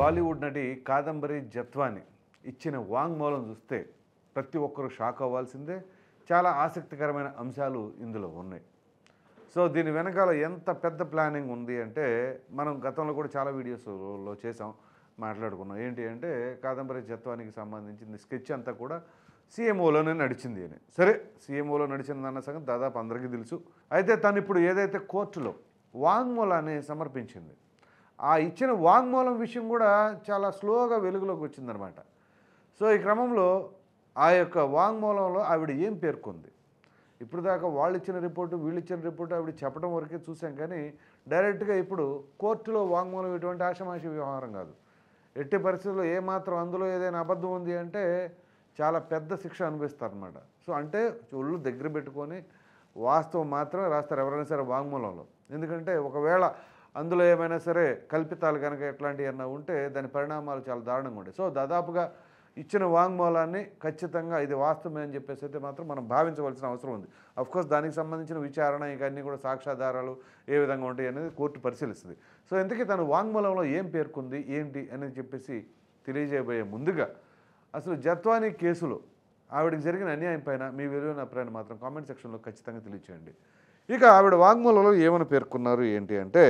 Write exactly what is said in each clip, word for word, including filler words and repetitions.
బాలీవుడ్ నటి కాదంబరి జత్వాని ఇచ్చిన వాంగ్మూలం చూస్తే ప్రతి ఒక్కరూ షాక్ అవ్వాల్సిందే. చాలా ఆసక్తికరమైన అంశాలు ఇందులో ఉన్నాయి. సో దీని వెనకాల ఎంత పెద్ద ప్లానింగ్ ఉంది అంటే మనం గతంలో కూడా చాలా వీడియోస్లో చేసాం, మాట్లాడుకున్నాం. ఏంటి అంటే కాదంబరి జత్వానికి సంబంధించిన స్కెచ్ అంతా కూడా సీఎంఓలోనే నడిచింది అని. సరే, సీఎంఓలో నడిచిందన్న సంగతి దాదాపు అందరికీ తెలుసు. అయితే తను ఇప్పుడు ఏదైతే కోర్టులో వాంగ్మూలాన్ని సమర్పించింది, ఆ ఇచ్చిన వాంగ్మూలం విషయం కూడా చాలా స్లోగా వెలుగులోకి వచ్చిందనమాట. సో ఈ క్రమంలో ఆ యొక్క వాంగ్మూలంలో ఆవిడ ఏం పేర్కొంది, ఇప్పుడు దాకా వాళ్ళు ఇచ్చిన రిపోర్టు వీళ్ళు ఇచ్చిన రిపోర్టు ఆవిడ చెప్పడం వరకే చూసాం, కానీ డైరెక్ట్గా ఇప్పుడు కోర్టులో వాంగ్మూలం ఇటువంటి ఆషమాషి వ్యవహారం కాదు. ఎట్టి పరిస్థితుల్లో ఏమాత్రం అందులో ఏదైనా అబద్ధం ఉంది అంటే చాలా పెద్ద శిక్ష అనిపిస్తారనమాట. సో అంటే ఒళ్ళు దగ్గర పెట్టుకొని వాస్తవం మాత్రమే రాస్తారు ఎవరైనా సరే వాంగ్మూలంలో. ఎందుకంటే ఒకవేళ అందులో ఏమైనా సరే కల్పితాలు కనుక ఎట్లాంటివి అన్నా ఉంటే దాని పరిణామాలు చాలా దారుణంగా ఉంటాయి. సో దాదాపుగా ఇచ్చిన వాంగ్మూలాన్ని ఖచ్చితంగా ఇది వాస్తవమే అని చెప్పేసి అయితే మాత్రం మనం భావించవలసిన అవసరం ఉంది. అఫ్కోర్స్ దానికి సంబంధించిన విచారణ ఇంకా అన్నీ కూడా సాక్ష్యాధారాలు ఏ విధంగా ఉంటాయి అనేది కోర్టు పరిశీలిస్తుంది. సో ఇంతకీ తను వాంగ్మూలంలో ఏం పేర్కొంది ఏంటి అనేది చెప్పేసి తెలియజేయబోయే ముందుగా అసలు జత్వాని కేసులో ఆవిడకి జరిగిన అన్యాయం పైన మీ విలువైన అభిప్రాయాన్ని మాత్రం కామెంట్ సెక్షన్లో ఖచ్చితంగా తెలియచేయండి. ఇక ఆవిడ వాంగ్మూలంలో ఏమని పేర్కొన్నారు ఏంటి అంటే,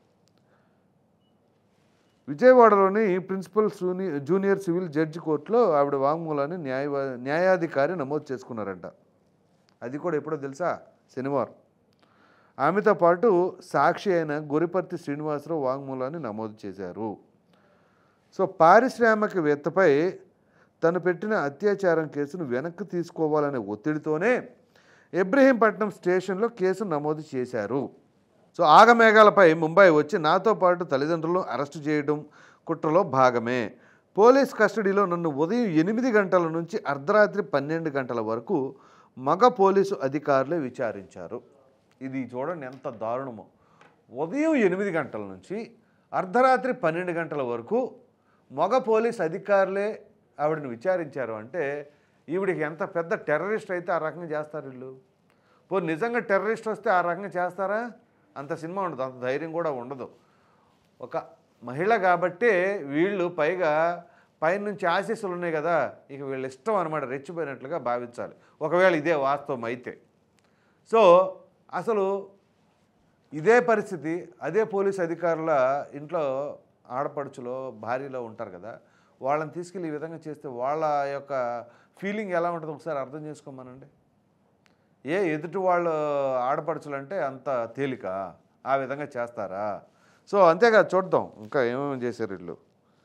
విజయవాడలోని ప్రిన్సిపల్ సూని జూనియర్ సివిల్ జడ్జి కోర్టులో ఆవిడ వాంగ్మూలాన్ని న్యాయ న్యాయాధికారి నమోదు చేసుకున్నారంట. అది కూడా ఎప్పుడో తెలుసా, శనివారం. ఆమెతో పాటు సాక్షి అయిన గొరిపర్తి శ్రీనివాసరావు వాంగ్మూలాన్ని నమోదు చేశారు. సో పారిశ్రామికవేత్తపై తను పెట్టిన అత్యాచారం కేసును వెనక్కి తీసుకోవాలనే ఒత్తిడితోనే ఇబ్రహీంపట్నం స్టేషన్లో కేసు నమోదు చేశారు. సో ఆగమేఘాలపై ముంబై వచ్చి నాతో పాటు తల్లిదండ్రులను అరెస్టు చేయడం కుట్రలో భాగమే. పోలీస్ కస్టడీలో నన్ను ఉదయం ఎనిమిది గంటల నుంచి అర్ధరాత్రి పన్నెండు గంటల వరకు మగ పోలీసు అధికారులే విచారించారు. ఇది చూడండి ఎంత దారుణమో. ఉదయం ఎనిమిది గంటల నుంచి అర్ధరాత్రి పన్నెండు గంటల వరకు మగ పోలీస్ అధికారులే ఆవిడని విచారించారు అంటే ఈవిడికి ఎంత పెద్ద టెర్రరిస్ట్ అయితే ఆ రకంగా చేస్తారు వీళ్ళు. పో నిజంగా టెర్రరిస్ట్ వస్తే ఆ రకంగా చేస్తారా? అంత సినిమా ఉండదు, అంత ధైర్యం కూడా ఉండదు. ఒక మహిళ కాబట్టే వీళ్ళు పైగా పైనుంచి ఆశీస్సులు ఉన్నాయి కదా, ఇక వీళ్ళ ఇష్టం అనమాట, రెచ్చిపోయినట్లుగా భావించాలి ఒకవేళ ఇదే వాస్తవం అయితే. సో అసలు ఇదే పరిస్థితి అదే పోలీస్ అధికారుల ఇంట్లో ఆడపడుచులో భార్యలో ఉంటారు కదా, వాళ్ళని తీసుకెళ్ళి ఈ విధంగా చేస్తే వాళ్ళ యొక్క ఫీలింగ్ ఎలా ఉంటుందో ఒకసారి అర్థం చేసుకోమనండి. ఏ ఎదుటి వాళ్ళు ఆడపడుచులు అంటే అంత తేలిక, ఆ విధంగా చేస్తారా? సో అంతేకాదు, చూద్దాం ఇంకా ఏమేమి చేశారు వీళ్ళు.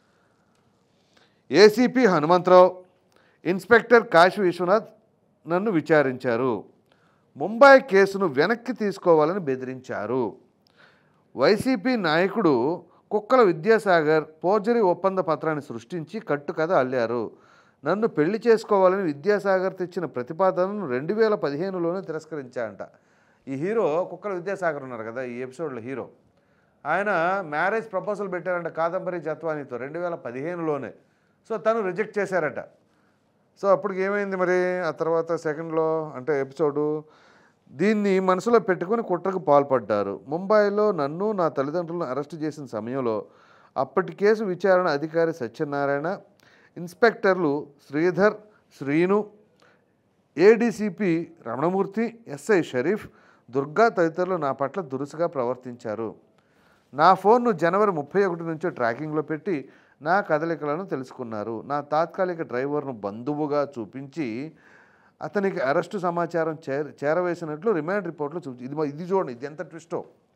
ఏసీపీ హనుమంతరావు, ఇన్స్పెక్టర్ కాశీ విశ్వనాథ్ నన్ను విచారించారు. ముంబై కేసును వెనక్కి తీసుకోవాలని బెదిరించారు. వైసీపీ నాయకుడు కుక్కల విద్యాసాగర్ ఫోర్జరీ ఒప్పంద పత్రాన్ని సృష్టించి కట్టుకథ అల్లారు. నన్ను పెళ్లి చేసుకోవాలని విద్యాసాగర్ తెచ్చిన ప్రతిపాదనను రెండు వేల పదిహేనులోనే తిరస్కరించారంట. ఈ హీరో కుక్కల విద్యాసాగర్ ఉన్నారు కదా ఈ ఎపిసోడ్లో హీరో, ఆయన మ్యారేజ్ ప్రపోజల్ పెట్టారంట కాదంబరి జత్వానితో రెండు వేల పదిహేనులోనే. సో తను రిజెక్ట్ చేశారట. సో అప్పటికి ఏమైంది మరి ఆ తర్వాత సెకండ్లో అంటే ఎపిసోడు, దీన్ని మనసులో పెట్టుకుని కుట్రకు పాల్పడ్డారు. ముంబైలో నన్ను నా తల్లిదండ్రులను అరెస్టు చేసిన సమయంలో అప్పటి కేసు విచారణ అధికారి సత్యనారాయణ, ఇన్స్పెక్టర్లు శ్రీధర్, శ్రీను, ఏడీసీపీ రమణమూర్తి, ఎస్ఐ షరీఫ్, దుర్గా తదితరులు నా పట్ల దురుసుగా ప్రవర్తించారు. నా ఫోన్ను జనవరి ముప్పై ఒకటి నుంచో ట్రాకింగ్లో పెట్టి నా కదలికలను తెలుసుకున్నారు. నా తాత్కాలిక డ్రైవర్ను బంధువుగా చూపించి అతనికి అరెస్టు సమాచారం చేర చేరవేసినట్లు రిమాండ్ రిపోర్ట్లో చూపించి, ఇది ఇది చూడండి ఇది ఎంత ట్విస్టో.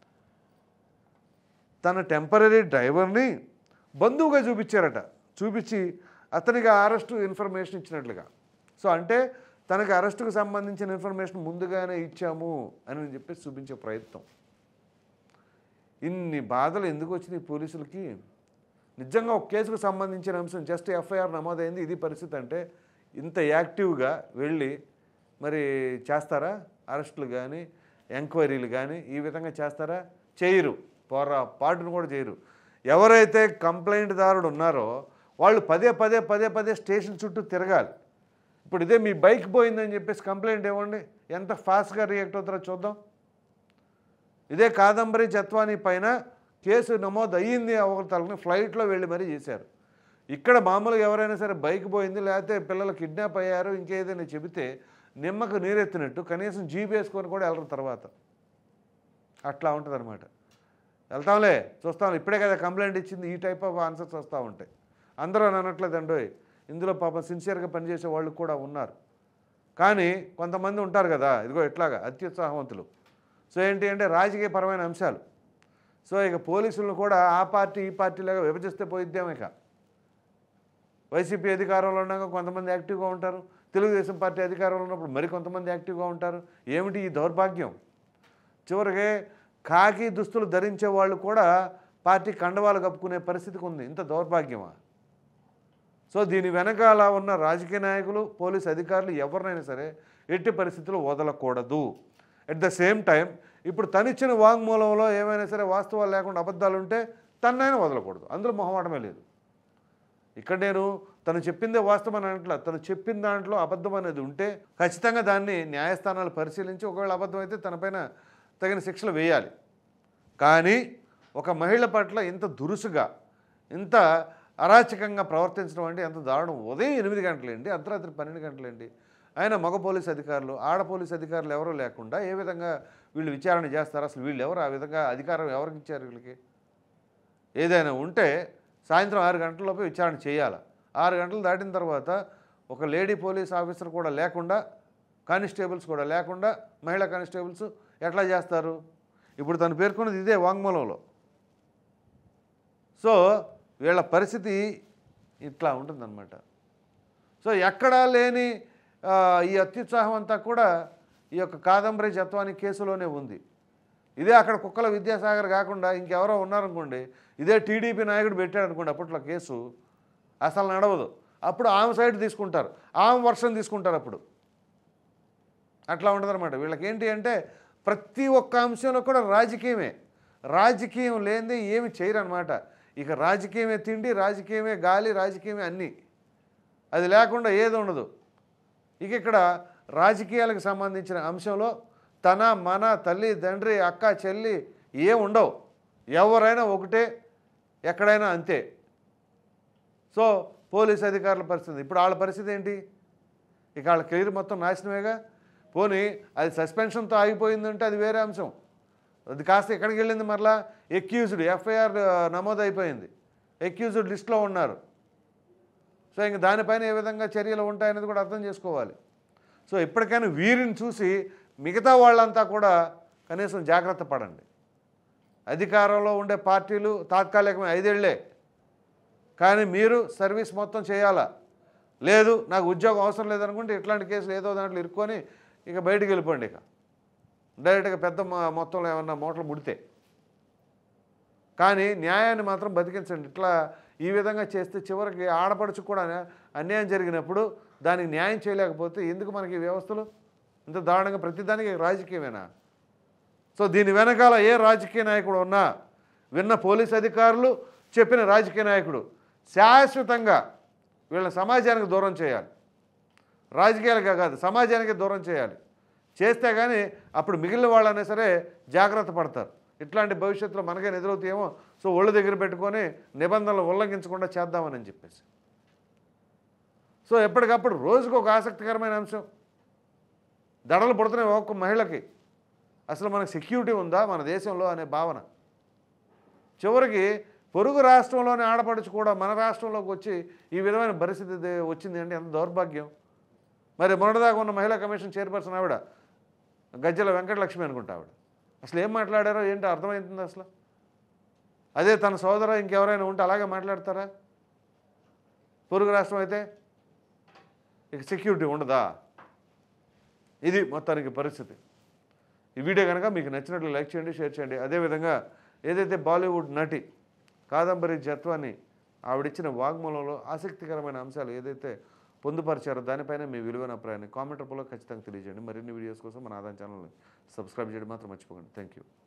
తన టెంపరీ డ్రైవర్ని బంధువుగా చూపించారట, చూపించి అతనికి అరెస్టు ఇన్ఫర్మేషన్ ఇచ్చినట్లుగా. సో అంటే తనకి అరెస్టుకు సంబంధించిన ఇన్ఫర్మేషన్ ముందుగానే ఇచ్చాము అని చెప్పేసి చూపించే ప్రయత్నం. ఇన్ని బాధలు ఎందుకు వచ్చినాయి పోలీసులకి? నిజంగా ఒక కేసుకు సంబంధించిన అంశం జస్ట్ ఎఫ్ఐఆర్ నమోదైంది, ఇది పరిస్థితి అంటే ఇంత యాక్టివ్గా వెళ్ళి మరి చేస్తారా? అరెస్టులు కానీ ఎంక్వైరీలు కానీ ఈ విధంగా చేస్తారా? చేయరు, పోరా పాటును కూడా చేయరు. ఎవరైతే కంప్లైంట్దారుడు ఉన్నారో వాళ్ళు పదే పదే పదే పదే స్టేషన్ చుట్టూ తిరగాలి. ఇప్పుడు ఇదే మీ బైక్ పోయిందని చెప్పేసి కంప్లైంట్ ఇవ్వండి, ఎంత ఫాస్ట్గా రియాక్ట్ అవుతారో చూద్దాం. ఇదే కాదంబరి జత్వాని పైన కేసు నమోదు అయ్యింది అవతలని ఫ్లైట్లో వెళ్ళి మరీ చేశారు. ఇక్కడ మామూలుగా ఎవరైనా సరే బైక్ పోయింది లేకపోతే పిల్లలు కిడ్నాప్ అయ్యారు ఇంకేదైనా చెబితే నిమ్మకు నీరెత్తినట్టు కనీసం జీప్ వేసుకొని కూడా వెళ్ళరు తర్వాత. అట్లా ఉంటుంది అనమాట. వెళ్తాంలే చూస్తాం ఇప్పుడే కదా కంప్లైంట్ ఇచ్చింది, ఈ టైప్ ఆఫ్ ఆన్సర్స్ వస్తూ ఉంటాయి. అందరూ అని అనట్లేదండోయ్, ఇందులో పాపం సిన్సియర్గా పనిచేసే వాళ్ళు కూడా ఉన్నారు. కానీ కొంతమంది ఉంటారు కదా ఇదిగో ఇట్లాగా అత్యుత్సాహవంతులు. సో ఏంటి అంటే రాజకీయపరమైన అంశాలు. సో ఇక పోలీసులను కూడా ఆ పార్టీ ఈ పార్టీలాగా విభజిస్తే పోయిద్దాం. ఇక వైసీపీ అధికారంలో ఉన్నాక కొంతమంది యాక్టివ్గా ఉంటారు, తెలుగుదేశం పార్టీ అధికారంలో ఉన్నప్పుడు మరి కొంతమంది యాక్టివ్గా ఉంటారు. ఏమిటి ఈ దౌర్భాగ్యం? చివరికి కాకి దుస్తులు ధరించే వాళ్ళు కూడా పార్టీ కండవాలు కప్పుకునే పరిస్థితికి ఉంది. ఇంత దౌర్భాగ్యమా? సో దీని వెనకాల ఉన్న రాజకీయ నాయకులు పోలీసు అధికారులు ఎవరినైనా సరే ఎట్టి పరిస్థితుల్లో వదలకూడదు. ఎట్ ద సేమ్ టైం ఇప్పుడు తనిచ్చిన వాంగ్మూలంలో ఏమైనా సరే వాస్తవాలు లేకుండా అబద్ధాలు ఉంటే తన్నైనా వదలకూడదు, అందులో మొహమాటమే లేదు. ఇక్కడ నేను తను చెప్పిందే వాస్తవం అని అంటలా, తను చెప్పిన దాంట్లో అబద్ధం అనేది ఉంటే ఖచ్చితంగా దాన్ని న్యాయస్థానాలు పరిశీలించి ఒకవేళ అబద్ధం అయితే తనపైన తగిన శిక్షలు వేయాలి. కానీ ఒక మహిళ పట్ల ఇంత దురుసుగా ఇంత అరాచకంగా ప్రవర్తించడం అంటే ఎంత దారుణం. ఉదయం ఎనిమిది గంటలేండి, అర్ధరాత్రి పన్నెండు గంటలేండి. ఆయన మగ పోలీసు అధికారులు ఆడ పోలీసు అధికారులు ఎవరూ లేకుండా ఏ విధంగా వీళ్ళు విచారణ చేస్తారు? అసలు వీళ్ళు ఎవరు? ఆ విధంగా అధికారం ఎవరికి ఇచ్చారు వీళ్ళకి? ఏదైనా ఉంటే సాయంత్రం ఆరు గంటలలోపు విచారణ చేయాలి. ఆరు గంటలు దాటిన తర్వాత ఒక లేడీ పోలీస్ ఆఫీసర్ కూడా లేకుండా, కానిస్టేబుల్స్ కూడా లేకుండా మహిళా కానిస్టేబుల్స్ ఎట్లా చేస్తారు? ఇప్పుడు తను పేర్కొన్నది ఇదే వాంగ్మూలంలో. సో వీళ్ళ పరిస్థితి ఇట్లా ఉంటుందన్నమాట. సో ఎక్కడా లేని ఈ అత్యుత్సాహం అంతా కూడా ఈ యొక్క కాదంబరి జత్వాని కేసులోనే ఉంది. ఇదే అక్కడ కుక్కల విద్యాసాగర్ కాకుండా ఇంకెవరో ఉన్నారనుకోండి, ఇదే టీడీపీ నాయకుడు పెట్టాడు అనుకోండి అప్పట్లో కేసు, అసలు నడవదు. అప్పుడు ఆమె సైడ్ తీసుకుంటారు, ఆమె వర్షన్ తీసుకుంటారు. అప్పుడు అట్లా ఉంటుందన్నమాట. వీళ్ళకి ఏంటి అంటే ప్రతి ఒక్క అంశంలో కూడా రాజకీయమే. రాజకీయం లేనిదే ఏమి చేయరు అనమాట. ఇక రాజకీయమే తిండి, రాజకీయమే గాలి, రాజకీయమే అన్నీ. అది లేకుండా ఏది ఉండదు. ఇక ఇక్కడ రాజకీయాలకు సంబంధించిన అంశంలో తన మన తల్లి తండ్రి అక్క చెల్లి ఏం ఉండవు. ఎవరైనా ఒకటే, ఎక్కడైనా అంతే. సో పోలీస్ అధికారుల పరిస్థితి ఇప్పుడు వాళ్ళ పరిస్థితి ఏంటి? ఇక వాళ్ళ కెరీర్ మొత్తం నాశనమేగా. పోనీ అది సస్పెన్షన్తో ఆగిపోయిందంటే అది వేరే అంశం. అది కాస్త ఎక్కడికి వెళ్ళింది? మరలా ఎక్యూజ్డ్ ఎఫ్ఐఆర్ నమోదు అయిపోయింది, ఎక్యూజ్డ్ లిస్ట్లో ఉన్నారు. సో ఇంక దానిపైన ఏ విధంగా చర్యలు ఉంటాయనేది కూడా అర్థం చేసుకోవాలి. సో ఇప్పటికైనా వీరిని చూసి మిగతా వాళ్ళంతా కూడా కనీసం జాగ్రత్త పడండి. అధికారంలో ఉండే పార్టీలు తాత్కాలికమే ఐదేళ్లే, కానీ మీరు సర్వీస్ మొత్తం చేయాలా? లేదు నాకు ఉద్యోగం అవసరం లేదనుకుంటే ఇట్లాంటి కేసులు ఏదో దాంట్లో ఇరుక్కొని ఇక బయటికి వెళ్ళిపోండి. ఇక డైరెక్ట్గా పెద్ద మొత్తంలో ఏమన్నా మూటలు ముడితే. కానీ న్యాయాన్ని మాత్రం బతికించండి. ఇట్లా ఈ విధంగా చేస్తే చివరికి ఆడపడుచు కూడా అన్యాయం జరిగినప్పుడు దానికి న్యాయం చేయలేకపోతే ఎందుకు మనకి వ్యవస్థలు ఇంత దారుణంగా? ప్రతిదానికి రాజకీయమేనా? సో దీని వెనకాల ఏ రాజకీయ నాయకుడు ఉన్నా, విన్న పోలీస్ అధికారులు, చెప్పిన రాజకీయ నాయకుడు శాశ్వతంగా వీళ్ళ సమాజానికి దూరం చేయాలి. రాజకీయాలుగా కాదు, సమాజానికి దూరం చేయాలి. చేస్తే కానీ అప్పుడు మిగిలిన వాళ్ళైనా సరే జాగ్రత్త పడతారు. ఇట్లాంటి భవిష్యత్తులో మనకైనా ఎదురవుతాయేమో, సో ఒళ్ళు దగ్గర పెట్టుకొని నిబంధనలు ఉల్లంఘించకుండా చేద్దామని చెప్పేసి. సో ఎప్పటికప్పుడు రోజుకు ఒక ఆసక్తికరమైన అంశం. దడలు పుడుతున్నాయి ఒక్కొక్క మహిళకి. అసలు మనకు సెక్యూరిటీ ఉందా మన దేశంలో అనే భావన. చివరికి పొరుగు రాష్ట్రంలోని ఆడపడుచు కూడా మన రాష్ట్రంలోకి వచ్చి ఈ విధమైన పరిస్థితి వచ్చింది అంటే ఎంత దౌర్భాగ్యం. మరి మొన్నటిదాకా ఉన్న మహిళా కమిషన్ చైర్పర్సన్ ఆవిడ గజ్జల వెంకటలక్ష్మి అనుకుంటా. ఆవిడ అసలు ఏం మాట్లాడారో ఏంటో అర్థమవుతుంది అసలు. అదే తన సోదర ఇంకెవరైనా ఉంటే అలాగే మాట్లాడతారా? పొరుగు రాష్ట్రం అయితే ఇక సెక్యూరిటీ ఉండదా? ఇది మొత్తానికి పరిస్థితి. ఈ వీడియో కనుక మీకు నచ్చినట్లు లైక్ చేయండి, షేర్ చేయండి. అదేవిధంగా ఏదైతే బాలీవుడ్ నటి కాదంబరి జత్వాని ఆవిడిచ్చిన వాగ్మూలంలో ఆసక్తికరమైన అంశాలు ఏదైతే పొందుపరిచారో దానిపైన మీ విలువైన అభిప్రాయాన్ని కామెంట్ రూపంలో ఖచ్చితంగా తెలియజేయండి. మరిన్ని వీడియోస్ కోసం మన ఆదాయం ఛానల్ని సబ్స్క్రైబ్ చేయడం మాత్రం మర్చిపోకండి. Thank you.